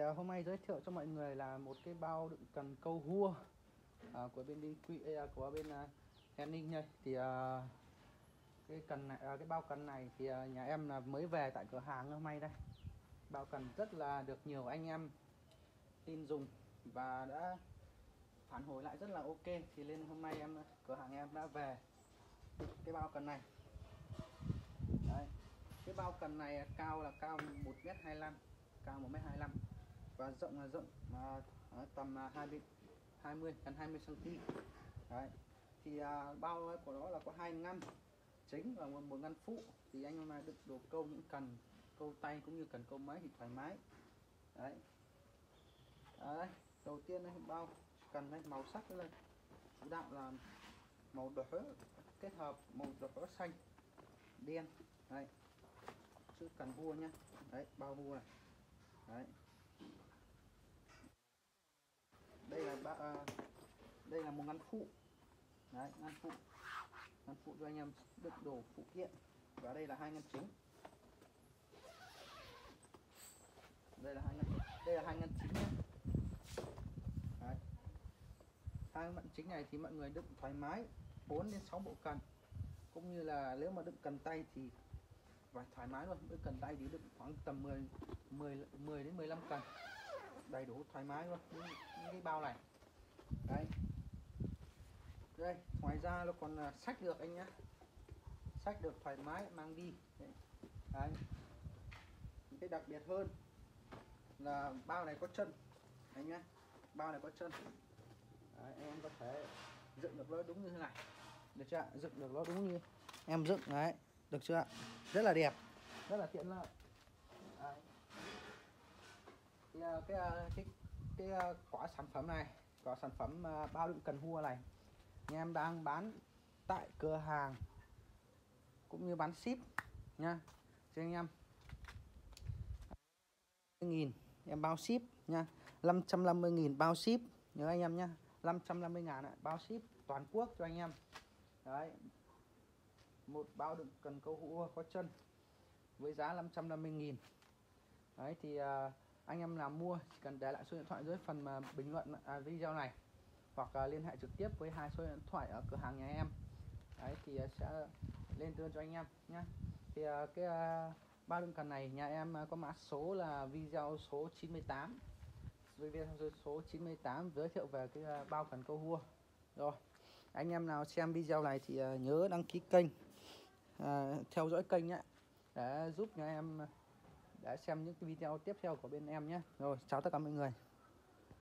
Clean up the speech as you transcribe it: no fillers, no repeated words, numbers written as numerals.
hôm nay giới thiệu cho mọi người là một cái bao đựng cần câu hua của bên của bên Henning đây. Thì cái cần này, cái bao cần này thì nhà em là mới về tại cửa hàng hôm nay đây. Bao cần rất là được nhiều anh em tin dùng và đã phản hồi lại rất là ok, thì lên hôm nay cửa hàng em đã về cái bao cần này. Đấy. Cái bao cần này cao 1m25, cao 1m25 và rộng là rộng tầm 20 gần 20 cm. Đấy. Thì bao của nó là có 2 ngăn chính và một ngăn phụ, thì anh hôm nay đựng đồ câu, những cần câu tay cũng như cần câu máy thì thoải mái. Đấy. Đấy. Đầu tiên đây, bao cần đây, màu sắc đây, chủ đạo là màu đỏ kết hợp màu đỏ xanh đen. Đây, chữ cần vua nhá. Đấy, bao vua này. Đấy. Đây là một ngăn phụ. Đấy, ngăn phụ cho anh em đựng đồ phụ kiện. Và đây là hai ngăn chính. Đây là hai ngăn chính nhé. Đấy. Hai ngăn chính này thì mọi người đựng thoải mái 4 đến 6 bộ cần, cũng như là nếu mà đựng cần tay thì phải thoải mái luôn. Đựng cần tay thì đựng khoảng tầm 10 đến 15 cần, đầy đủ thoải mái luôn những cái bao này. Đấy. Đây, ngoài ra nó còn xách được anh nhé, xách được thoải mái mang đi. Đấy. Cái đặc biệt hơn là bao này có chân anh nhé, bao này có chân. Đấy, em có thể dựng được nó đúng như thế này, được chưa? Dựng được nó đúng như em dựng đấy, được chưa? Rất là đẹp, rất là tiện lợi. Đấy. Thì cái quả sản phẩm này, quả sản phẩm bao đựng cần hua này nhà em đang bán tại cửa hàng cũng như bán ship nha cho anh em. 10.000 em bao ship nha, 550.000 bao ship nhớ anh em nhá, 550.000 bao ship toàn quốc cho anh em. Đấy, một bao đựng cần câu hua có chân với giá 550.000. Đấy thì anh em nào mua chỉ cần để lại số điện thoại dưới phần bình luận video này, hoặc liên hệ trực tiếp với hai số điện thoại ở cửa hàng nhà em. Đấy thì sẽ lên đơn cho anh em nhé. Thì cái bao đựng cần này nhà em có mã số là video số 98, video số 98 giới thiệu về cái bao cần câu hua. Rồi anh em nào xem video này thì nhớ đăng ký kênh, theo dõi kênh nhé, để giúp nhà em để xem những cái video tiếp theo của bên em nhé. Rồi chào tất cả mọi người.